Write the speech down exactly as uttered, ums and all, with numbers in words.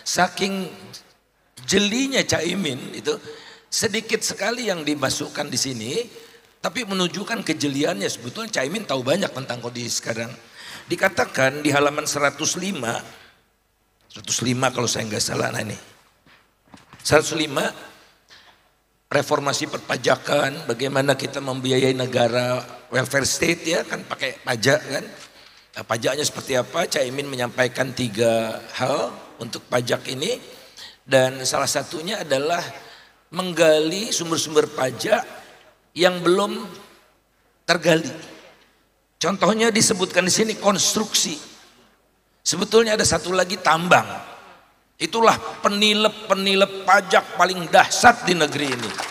saking jelinya Caimin itu sedikit sekali yang dimasukkan di sini, tapi menunjukkan kejeliannya. Sebetulnya Caimin tahu banyak tentang kondisi sekarang. Dikatakan di halaman seratus lima, seratus lima kalau saya nggak salah, nah ini seratus lima, reformasi perpajakan, bagaimana kita membiayai negara, welfare state ya kan, pakai pajak kan. Nah, pajaknya seperti apa? Caimin menyampaikan tiga hal untuk pajak ini, dan salah satunya adalah menggali sumber-sumber pajak yang belum tergali. Contohnya disebutkan di sini konstruksi. Sebetulnya ada satu lagi, tambang. Itulah penilep-penilep pajak paling dahsyat di negeri ini.